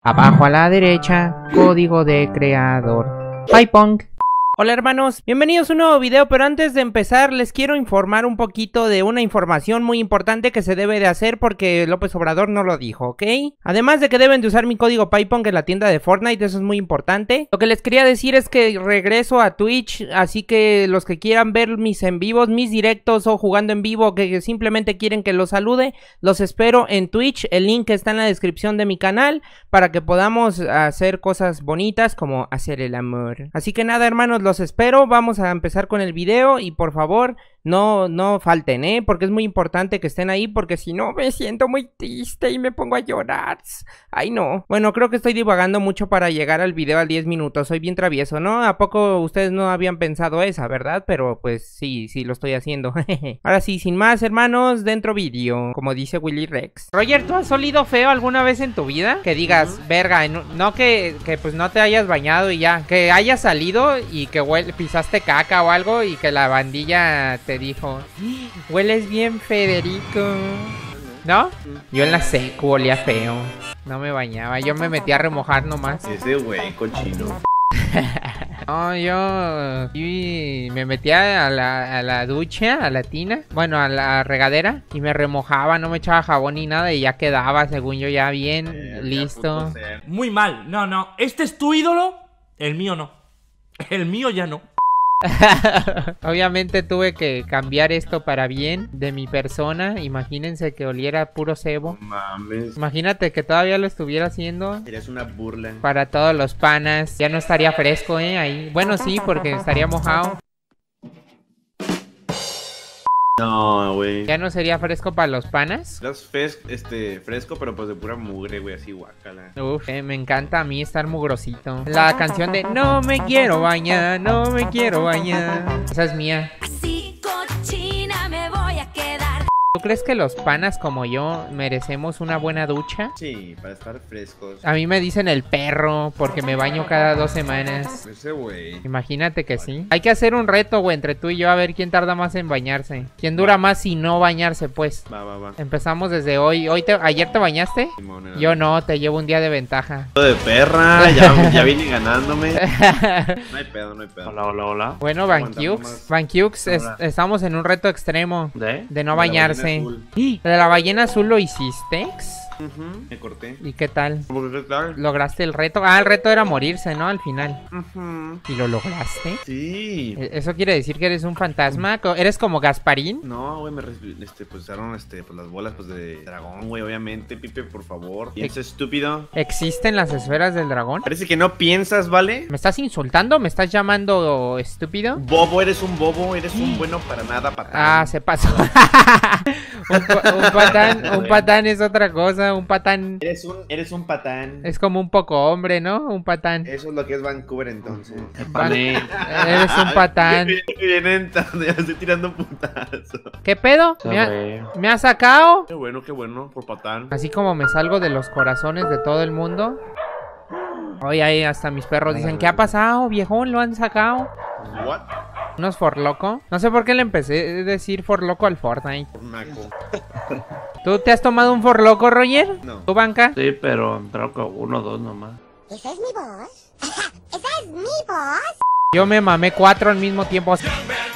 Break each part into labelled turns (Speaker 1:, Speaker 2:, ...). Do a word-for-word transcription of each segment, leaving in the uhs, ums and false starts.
Speaker 1: Abajo a la derecha, código de creador. PyPong. Hola hermanos, bienvenidos a un nuevo video, pero antes de empezar les quiero informar un poquito de una información muy importante que se debe de hacer porque López Obrador no lo dijo, ¿ok? Además de que deben de usar mi código PyPong en la tienda de Fortnite, eso es muy importante. Lo que les quería decir es que regreso a Twitch, así que los que quieran ver mis en vivos, mis directos o jugando en vivo, que simplemente quieren que los salude, los espero en Twitch. El link está en la descripción de mi canal para que podamos hacer cosas bonitas como hacer el amor. Así que nada hermanos, los espero, vamos a empezar con el video y por favor no, no falten, ¿eh? Porque es muy importante que estén ahí porque si no me siento muy triste y me pongo a llorar. Ay no, bueno creo que estoy divagando mucho para llegar al video al diez minutos, soy bien travieso, ¿no? ¿A poco ustedes no habían pensado esa, verdad? Pero pues sí, sí lo estoy haciendo. Ahora sí, sin más hermanos, dentro vídeo, como dice Willy Rex. Roger, ¿tú has olido feo alguna vez en tu vida? Que digas, uh-huh. verga, no, no que, que pues no te hayas bañado y ya, que hayas salido y que huele, pisaste caca o algo y que la bandilla te dijo, hueles bien Federico, ¿no? Yo en la secu olía feo, no me bañaba, yo me metía a remojar nomás.
Speaker 2: Ese güey cochino.
Speaker 1: No, yo y me metía a la, a la ducha, a la tina, bueno, a la regadera y me remojaba, no me echaba jabón ni nada y ya quedaba, según yo, ya bien, eh, listo.
Speaker 3: Muy mal, no, no, este es tu ídolo, el mío no, el mío ya no.
Speaker 1: Obviamente tuve que cambiar esto para bien de mi persona. Imagínense que oliera puro cebo.
Speaker 2: No mames.
Speaker 1: Imagínate que todavía lo estuviera haciendo.
Speaker 2: Serías una burla.
Speaker 1: Para todos los panas. Ya no estaría fresco, eh, ahí. Bueno, sí, porque estaría mojado.
Speaker 2: No, güey.
Speaker 1: ¿Ya no sería fresco para los panas?
Speaker 2: Estás fres este, fresco, pero pues de pura mugre, güey, así guácala.
Speaker 1: Uf, eh, me encanta a mí estar mugrosito. La canción de no me quiero bañar, no me quiero bañar. Esa es mía.
Speaker 4: Así cochina me voy a quedar.
Speaker 1: ¿Tú crees que los panas como yo merecemos una buena ducha?
Speaker 2: Sí, para estar frescos.
Speaker 1: A mí me dicen el perro porque me baño cada dos semanas.
Speaker 2: Ese güey.
Speaker 1: Imagínate que sí. Hay que hacer un reto, güey, entre tú y yo a ver quién tarda más en bañarse. ¿Quién dura más sin no bañarse, pues?
Speaker 2: Va, va, va.
Speaker 1: Empezamos desde hoy. ¿Hoy te... ¿Ayer te bañaste?
Speaker 2: Simón,
Speaker 1: yo no, te llevo un día de ventaja.
Speaker 2: De perra, ya, ya vine ganándome. No hay pedo, no hay pedo.
Speaker 5: Hola, hola, hola.
Speaker 1: Bueno, Bankyux, Bankyux, es, estamos en un reto extremo.
Speaker 5: ¿De?
Speaker 1: De no bañarse. ¿De la ballena azul lo hiciste?
Speaker 2: Uh-huh. Me corté.
Speaker 1: ¿Y qué tal?
Speaker 2: ¿Qué tal?
Speaker 1: ¿Lograste el reto? Ah, el reto era morirse, ¿no? Al final.
Speaker 2: Uh-huh.
Speaker 1: ¿Y lo lograste?
Speaker 2: Sí.
Speaker 1: ¿Eso quiere decir que eres un fantasma? ¿Eres como Gasparín?
Speaker 2: No, güey, me este, pues usaron este, pues las bolas pues de dragón, güey, obviamente. Pipe, por favor. Piensa estúpido.
Speaker 1: ¿Existen las esferas del dragón?
Speaker 2: Parece que no piensas, ¿vale?
Speaker 1: ¿Me estás insultando? ¿Me estás llamando estúpido?
Speaker 2: Bobo, eres un bobo, eres un bueno para nada patán.
Speaker 1: Ah, se pasó. un, un patán, un patán es otra cosa. Un patán.
Speaker 2: Eres un, eres un patán.
Speaker 1: Es como un poco hombre, ¿no? Un patán.
Speaker 2: Eso es lo que es Vancouver entonces.
Speaker 1: Van... Eres un patán.
Speaker 2: Vienen, ya estoy tirando putazo.
Speaker 1: ¿Qué pedo? ¿Me ha, ¿Me ha sacado?
Speaker 2: Qué bueno, qué bueno, por patán.
Speaker 1: Así como me salgo de los corazones de todo el mundo. Oye, ahí hasta mis perros dicen, ¿qué ha pasado, viejón? ¿Lo han sacado?
Speaker 2: What?
Speaker 1: ¿Unos forloco? No sé por qué le empecé a decir forloco al Fortnite.
Speaker 2: Naco.
Speaker 1: ¿Tú te has tomado un forloco, Roger?
Speaker 2: No.
Speaker 1: ¿Tu banca?
Speaker 5: Sí, pero creo que uno o dos nomás.
Speaker 4: ¿Esa es mi voz? ¿Esa es mi voz?
Speaker 1: Yo me mamé cuatro al mismo tiempo. O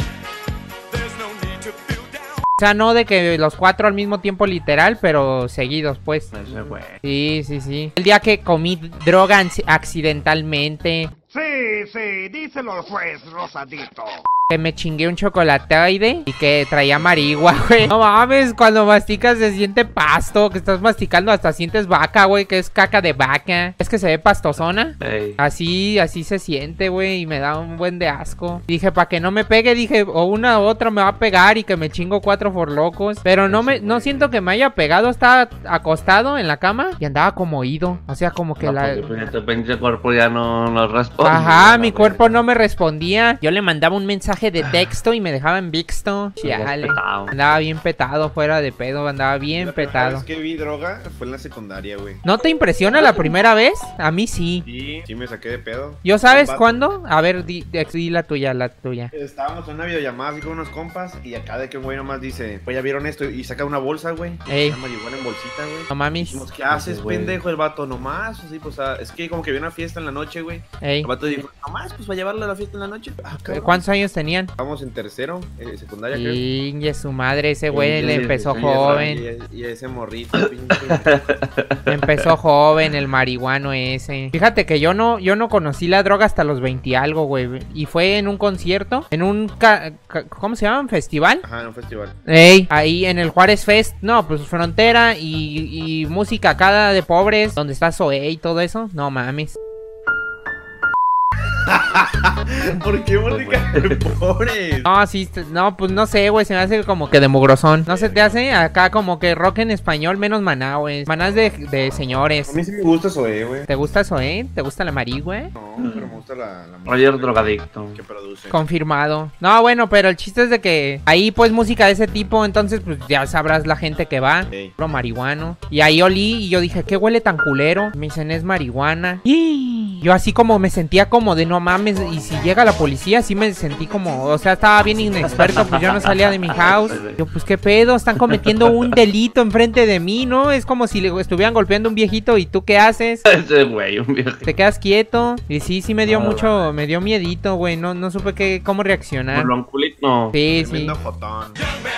Speaker 1: sea, no de que los cuatro al mismo tiempo literal, pero seguidos, pues.
Speaker 5: Ese güey.
Speaker 1: Sí, sí, sí. El día que comí droga accidentalmente.
Speaker 6: Sí, sí, díselo al juez, Rosadito.
Speaker 1: Que me chingué un chocolatoide y que traía marigua, güey. No mames, cuando masticas se siente pasto. Que estás masticando hasta sientes vaca, güey. Que es caca de vaca. Es que se ve pastosona.
Speaker 5: Hey.
Speaker 1: Así, así se siente, güey. Y me da un buen de asco. Dije, para que no me pegue, dije, o una u otra me va a pegar y que me chingo cuatro forlocos. Pero no me, no siento que me haya pegado. Estaba acostado en la cama y andaba como oído. O sea, como que
Speaker 5: no,
Speaker 1: la...
Speaker 5: Pues, tu pinche cuerpo ya no, no responde.
Speaker 1: Ajá, mi cuerpo no me respondía. Yo le mandaba un mensaje mensaje de texto y me dejaban visto. Chale. Andaba bien petado, fuera de pedo, andaba bien
Speaker 2: La primera
Speaker 1: petado.
Speaker 2: vez que vi droga fue en la secundaria, güey.
Speaker 1: ¿No te impresiona la primera vez? A mí sí.
Speaker 2: Sí, sí me saqué de pedo.
Speaker 1: ¿Yo sabes
Speaker 2: Un vato-
Speaker 1: cuándo? A ver, di, di- di la tuya, la tuya.
Speaker 2: Estábamos en una videollamada así con unos compas y acá de que un güey nomás dice, pues ya vieron esto y saca una bolsa, güey.
Speaker 1: Ey.
Speaker 2: Una marihuana en bolsita, güey.
Speaker 1: No mames.
Speaker 2: Dijimos, ¿qué haces,
Speaker 5: güey.
Speaker 2: pendejo? El vato, nomás. Así, pues, ah, es que como que había una fiesta en la noche, güey.
Speaker 1: Ey.
Speaker 2: El vato dijo, nomás, pues, va a llevarlo a la fiesta en la noche. Ah, cabrón.
Speaker 1: ¿Cuántos años tenían?
Speaker 2: Estábamos en tercero, eh, secundaria, creo.
Speaker 1: Y su madre, ese güey
Speaker 5: Sí,
Speaker 1: le
Speaker 5: sí,
Speaker 1: empezó
Speaker 5: sí,
Speaker 1: joven.
Speaker 2: Y, y ese morrito, pinche.
Speaker 1: Empezó joven el marihuano ese. Fíjate que yo no, yo no conocí la droga hasta los veinte algo, güey. Y fue en un concierto, en un, ca- ca- ¿cómo se llama? ¿Un festival?
Speaker 2: Ajá, en un festival.
Speaker 1: Ey, ahí en el Juárez Fest. No, pues frontera y, y música acá de pobres, donde está Zoé y todo eso. No mames.
Speaker 2: ¿Por qué música de pobres?
Speaker 1: No, sí, no, pues no sé, güey, se me hace como que de mugrosón. ¿No se te hace? Acá como que rock en español menos Maná, güey. Maná es de, de señores.
Speaker 2: A mí sí me gusta eso, eh, güey.
Speaker 1: ¿Te gusta Zoé? ¿Te gusta la marigüe?
Speaker 2: No, pero me gusta la, la
Speaker 5: Roger
Speaker 2: música
Speaker 5: drogadicto.
Speaker 2: que produce.
Speaker 1: Confirmado. No, bueno, pero el chiste es de que ahí pues música de ese tipo, entonces pues ya sabrás la gente que va.
Speaker 2: Ey.
Speaker 1: Puro marihuano. Y ahí olí y yo dije, ¿qué huele tan culero? Me dicen, es marihuana. Y yo así como me sentía como de no mames. Y si llega la policía, sí me sentí como, o sea, estaba bien inexperto, pues yo no salía de mi house. Yo, pues qué pedo, están cometiendo un delito enfrente de mí, ¿no? Es como si le estuvieran golpeando a un viejito y tú qué haces.
Speaker 5: Ese güey, un viejo.
Speaker 1: Te quedas quieto. Y sí, sí me dio mucho, me dio miedito, güey. No, no supe qué, cómo reaccionar.
Speaker 5: Culito.
Speaker 1: Sí, sí.
Speaker 2: Tremendo jotón.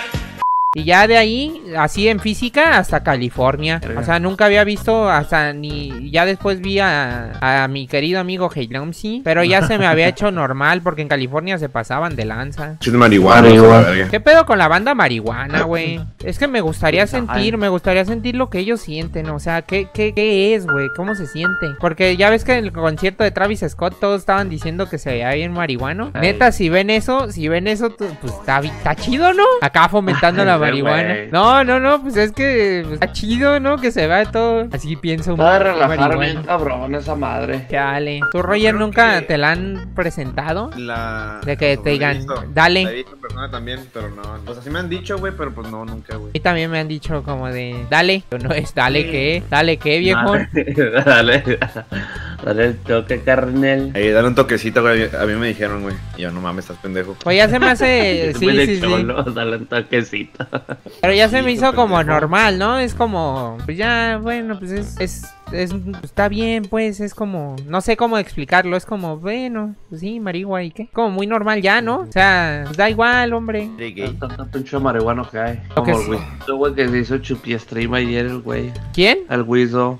Speaker 1: Y ya de ahí, así en física, hasta California. O sea, nunca había visto hasta ni... Ya después vi a, a mi querido amigo Heilomsi. Pero ya se me había hecho normal porque en California se pasaban de lanza.
Speaker 2: Chiste marihuana.
Speaker 5: Marihuana.
Speaker 2: la verga.
Speaker 1: ¿Qué pedo con la banda marihuana, güey? Es que me gustaría sentir, me gustaría sentir lo que ellos sienten. O sea, ¿qué, qué, qué es, güey? ¿Cómo se siente? Porque ya ves que en el concierto de Travis Scott todos estaban diciendo que se veía bien marihuano.
Speaker 5: Ay.
Speaker 1: Neta, si ven eso, si ven eso, tú- pues está, bi- está chido, ¿no? Acá fomentando la
Speaker 5: Sí,
Speaker 1: marihuana.
Speaker 5: güey.
Speaker 1: No, no, no, pues es que pues, está chido, ¿no? Que se vea todo. Así pienso.
Speaker 5: Va a relajar
Speaker 1: marihuano.
Speaker 5: bien cabrón esa madre.
Speaker 1: Chale. ¿Tú, Roger,
Speaker 2: creo
Speaker 1: nunca
Speaker 2: que-
Speaker 1: te la han presentado?
Speaker 2: La...
Speaker 1: De que
Speaker 2: no,
Speaker 1: te
Speaker 2: la he
Speaker 1: digan,
Speaker 2: visto.
Speaker 1: dale.
Speaker 2: La he visto en persona también, pero no. Pues así me han dicho, güey, pero pues no, nunca, güey.
Speaker 1: A mí también me han dicho como de, dale. Pero no es dale qué, dale qué, viejo.
Speaker 5: Dale, dale, dale el toque, carnel.
Speaker 2: Ey, dale un toquecito, güey. A mí me dijeron, güey. Y yo, no mames, estás pendejo.
Speaker 1: Pues ya se me hace, sí,
Speaker 5: Muy de
Speaker 1: sí, sí.
Speaker 5: cholo, dale un toquecito.
Speaker 1: Pero ya se me
Speaker 2: Sí,
Speaker 1: hizo como
Speaker 2: pendejo.
Speaker 1: normal, ¿no? Es como, pues ya, bueno, pues es, es, es, está bien, pues, es como, no sé cómo explicarlo, es como, bueno, pues sí, marihuana y qué. Como muy normal ya, ¿no? O sea, pues da igual, hombre.
Speaker 2: Ey, gay.
Speaker 5: Tanto pinche marihuano que hay.
Speaker 1: Lo que
Speaker 5: Como el
Speaker 1: sí.
Speaker 5: güey. El güey que se hizo chupi stream ayer, el güey.
Speaker 1: ¿Quién?
Speaker 5: El Wizo.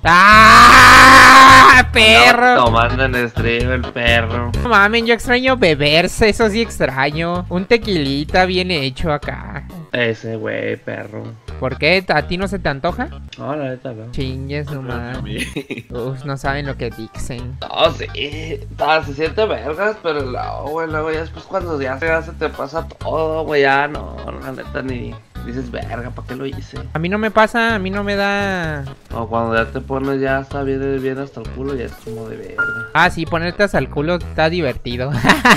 Speaker 1: ¡Ah! ¡Perro!
Speaker 5: Tomando en stream el perro.
Speaker 1: No mames, yo extraño beberse, eso sí extraño. Un tequilita bien hecho acá.
Speaker 5: Ese güey, perro.
Speaker 1: ¿Por qué? ¿A ti no se te antoja?
Speaker 5: No, la neta no.
Speaker 1: Chingues nomás. Uf, no saben lo que dicen.
Speaker 5: No, sí, ta, se siente vergas, pero luego, güey, luego ya después cuando ya, ya se te pasa todo, güey, ya no, la neta ni dices verga, ¿para qué lo hice?
Speaker 1: A mí no me pasa, a mí no me da...
Speaker 5: O cuando ya te pones ya está bien, bien hasta el culo, ya es como de verga.
Speaker 1: Ah, sí, ponerte hasta el culo está divertido.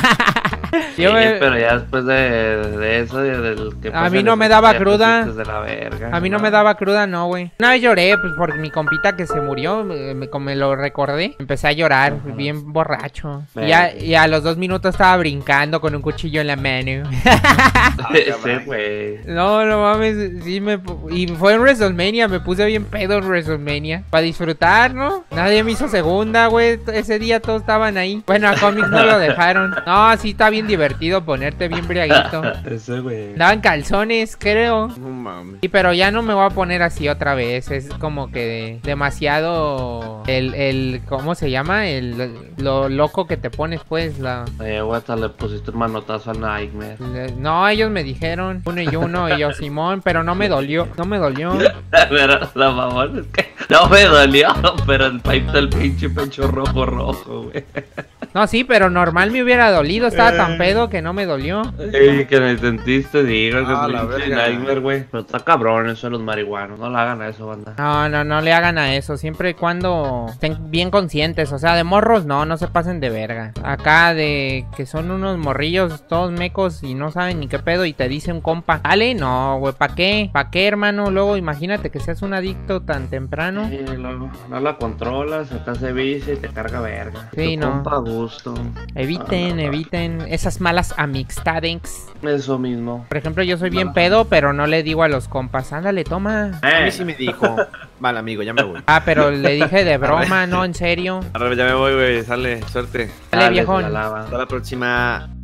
Speaker 1: Yo
Speaker 5: Sí,
Speaker 1: me-
Speaker 5: pero ya después de, de eso, de- del que
Speaker 1: A
Speaker 5: pasa
Speaker 1: mí
Speaker 5: en
Speaker 1: no
Speaker 5: ese-
Speaker 1: me daba
Speaker 5: ya te
Speaker 1: cruda.
Speaker 5: sientes de la verga,
Speaker 1: A mí no me daba cruda, no, güey. Una vez lloré, pues, por mi compita que se murió, me, me- como me lo recordé. Empecé a llorar, bien borracho. Y, ya, y a los dos minutos estaba brincando con un cuchillo en la mano.
Speaker 5: Sí, güey.
Speaker 1: No, no mames, sí me... pu- Y fue en WrestleMania, me puse bien pedo en WrestleMania. Para disfrutar, ¿no? Nadie me hizo segunda, güey. Ese día todos estaban ahí. Bueno, a cómics no lo dejaron. No, sí está bien divertido ponerte bien briaguito.
Speaker 5: Ese güey.
Speaker 1: Daban calzones, creo.
Speaker 2: No mames.
Speaker 1: Sí, pero ya no me voy a poner así otra vez. Es como que demasiado... El, el ¿cómo se llama? El, lo loco que te pones, pues. La,
Speaker 5: Eh, güey, hasta le pusiste un manotazo a Nightmare.
Speaker 1: le- no, ellos me dijeron uno y uno y yo, Simón, pero no me dolió. No me dolió.
Speaker 5: Pero la mamón es que no me dolió, pero el pipe del pinche pecho rojo rojo, güey.
Speaker 1: No, sí, pero normal me hubiera dolido. Estaba tan pedo que no me dolió.
Speaker 5: Ey, que me sentiste, digo,
Speaker 2: Ah,
Speaker 5: que
Speaker 2: la
Speaker 5: pinche
Speaker 2: verga.
Speaker 5: nightmare, güey. Pero está cabrón eso de los marihuanos. No le hagan a eso, banda.
Speaker 1: No, no, no le hagan a eso. Siempre y cuando estén bien conscientes. O sea, de morros, no, no se pasen de verga. Acá de que son unos morrillos todos mecos y no saben ni qué pedo y te dice un compa, dale, no, güey, ¿pa' qué? ¿Pa' qué, hermano? Luego imagínate que seas un adicto tan temprano.
Speaker 5: Sí, luego, no la controlas, se te hace vicio y te carga verga.
Speaker 1: Sí,
Speaker 5: Tu
Speaker 1: no.
Speaker 5: compa a gusto.
Speaker 1: Eviten,
Speaker 5: Ah, no, no.
Speaker 1: eviten esas malas amistades.
Speaker 5: Eso mismo.
Speaker 1: Por ejemplo, yo soy bien pedo, pero no le digo a los compas, ándale, toma.
Speaker 2: A
Speaker 5: Eh.
Speaker 2: mí sí me dijo. Vale, amigo, ya me voy.
Speaker 1: Ah, pero le dije de broma, no, en serio.
Speaker 2: Ahora ya me voy, güey. Sale, suerte.
Speaker 1: Dale,
Speaker 5: Dale,
Speaker 1: viejón.
Speaker 5: se la lava.
Speaker 2: Hasta la próxima.